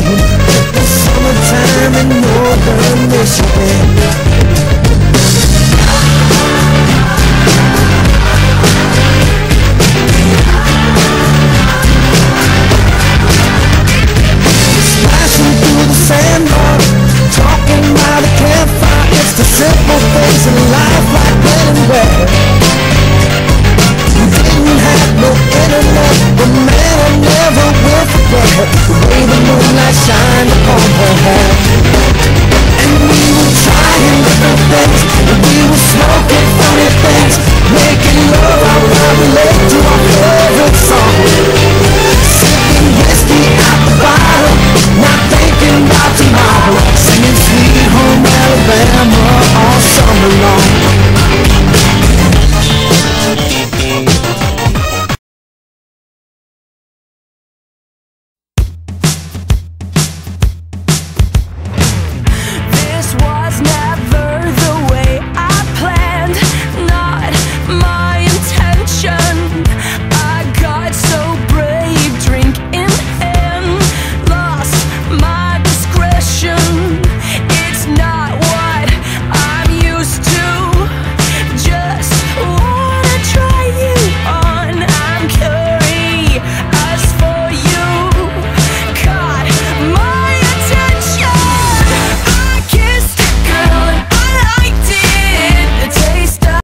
It's summertime in northern Michigan. Slashing through the sandbar, talking by the campfire. It's the simple things in life, like when and where. We didn't have no internet, but man, I never will forget the way the moonlight shines